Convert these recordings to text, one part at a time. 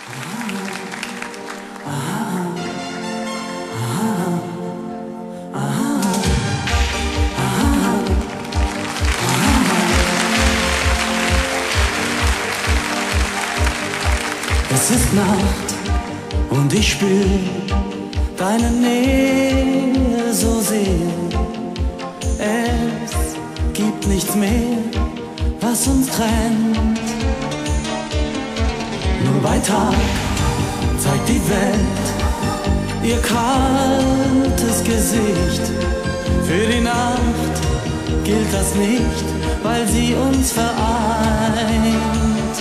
Es ist Nacht und ich spür deine Nähe so sehr. Es gibt nichts mehr, was uns trennt. Nur bei Tag zeigt die Welt ihr kaltes Gesicht. Für die Nacht gilt das nicht, weil sie uns vereint.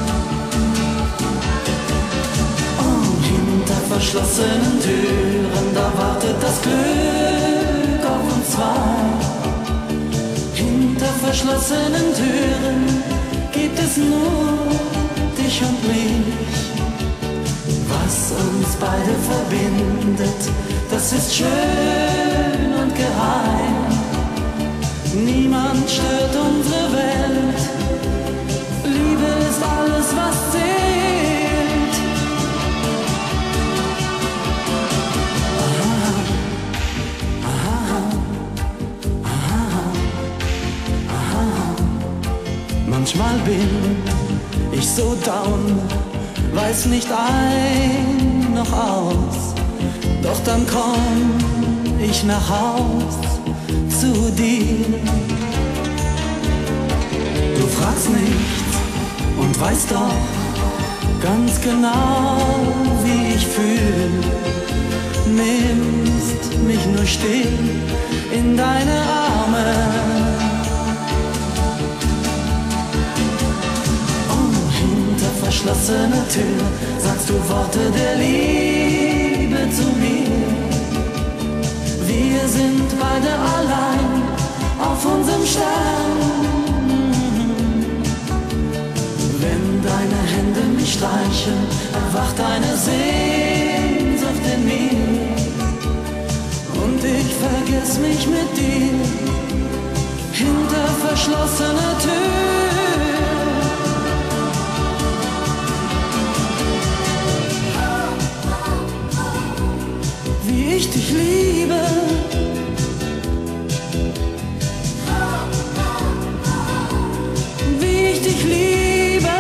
Verschlossenen Türen, da wartet das Glück auf uns zwei. Hinter verschlossenen Türen gibt es nur dich und mich. Was uns beide verbindet, das ist schön und geheim. Niemand stört unsere Welt. Liebe ist alles, was zählt. Manchmal bin ich so down, weiß nicht ein noch aus, doch dann komm ich nach Haus zu dir. Du fragst nichts und weißt doch ganz genau, wie ich fühl. Nimmst mich nur still in deine Arme. Verschlossene Tür, sagst du Worte der Liebe zu mir. Wir sind beide allein auf unserem Stern. Wenn deine Hände mich streichen, erwacht eine Sehnsucht in mir. Und ich vergess mich mit dir hinter verschlossener Tür. Wie ich dich liebe, wie ich dich liebe.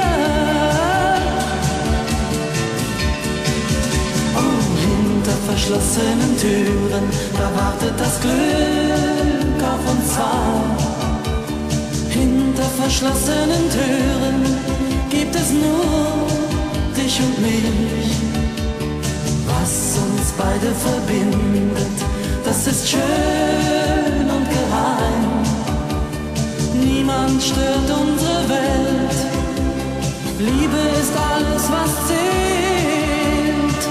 Oh, hinter verschlossenen Türen, da wartet das Glück auf uns zwei. Hinter verschlossenen Türen gibt es nur dich und mich. Was uns beide verbindet, das ist schön und geheim. Niemand stört unsere Welt. Liebe ist alles, was zählt.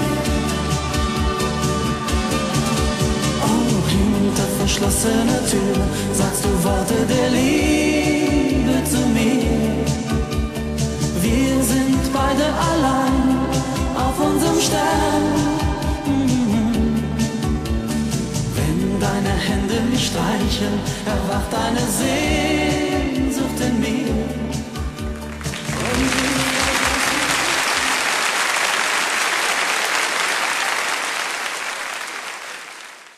Oh, hinter verschlossener Tür sagst du Worte der Liebe zu mir. Wir sind beide allein auf unserem Stern. Wenn deine Hände mich streicheln, erwacht eine Seele.